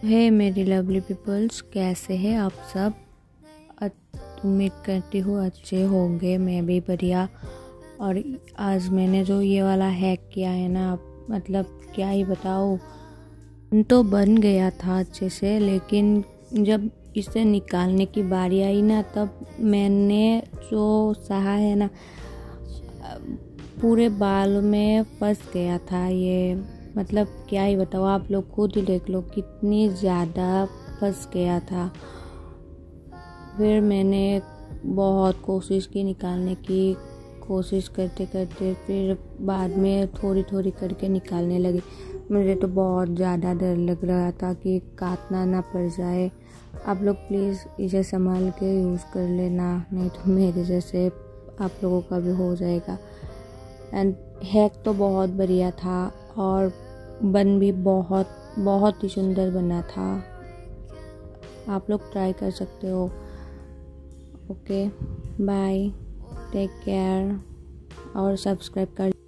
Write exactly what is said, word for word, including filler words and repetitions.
हे मेरी lovely peoples, कैसे हैं आप सब। उम्मीद करती हूँ अच्छे होंगे। मैं भी बढ़िया। और आज मैंने जो ये वाला हैक किया है ना, मतलब क्या ही बताओ, तो बन गया था अच्छे से, लेकिन जब इसे निकालने की बारी आई ना, तब मैंने जो सहा है ना, पूरे बाल में फंस गया था ये। मतलब क्या ही बताओ, आप लोग खुद ही देख लो कितनी ज़्यादा फंस गया था। फिर मैंने बहुत कोशिश की निकालने की, कोशिश करते करते फिर बाद में थोड़ी थोड़ी करके निकालने लगी। मुझे तो बहुत ज़्यादा डर लग रहा था कि काटना ना पड़ जाए। आप लोग प्लीज़ इसे संभाल के यूज़ कर लेना, नहीं तो मेरे जैसे आप लोगों का भी हो जाएगा। एंड हैक तो बहुत बढ़िया था और बन भी बहुत बहुत ही सुंदर बना था। आप लोग ट्राई कर सकते हो। ओके, बाय, टेक केयर और सब्सक्राइब कर